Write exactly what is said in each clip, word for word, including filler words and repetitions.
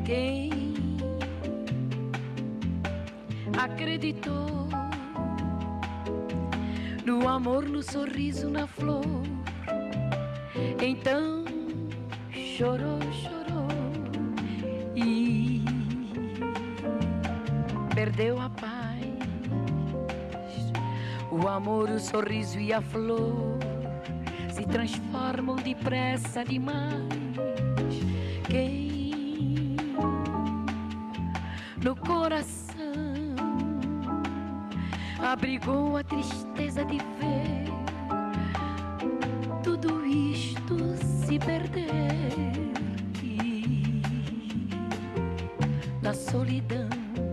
Quem acreditou no amor, no sorriso, na flor, então chorou, chorou e perdeu a paz. O amor, o sorriso e a flor se transformam depressa demais. Quem no coração abrigou a tristeza de ver tudo isto se perder e na solidão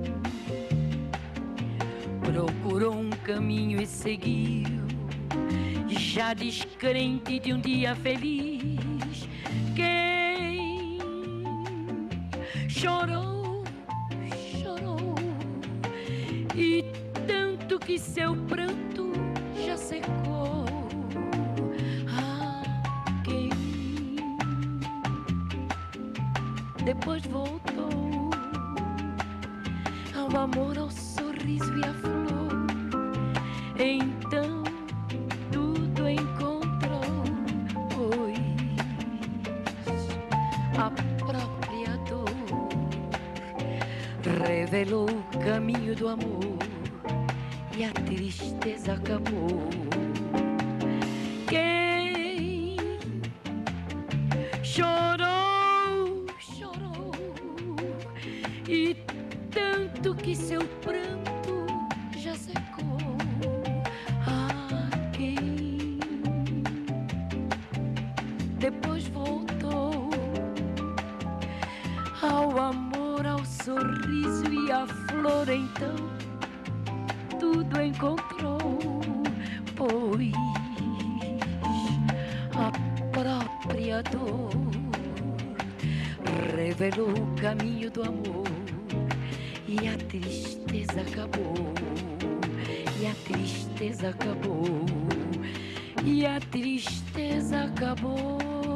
procurou um caminho e seguiu, já descrente de um dia feliz. Quem chorou, chorou e tanto que seu pranto já secou. Ah, quem depois voltou ao amor, ao sorriso e à flor, então tudo encontrou, pois a própria dor revelou o caminho do amor e a tristeza acabou. Quem chorou, chorou e tanto que seu pranto já secou. Ah, quem depois voltou ao amor, ao sorriso e à flor, então tudo encontrou, pois a própria dor revelou o caminho do amor e a tristeza acabou, e a tristeza acabou, e a tristeza acabou.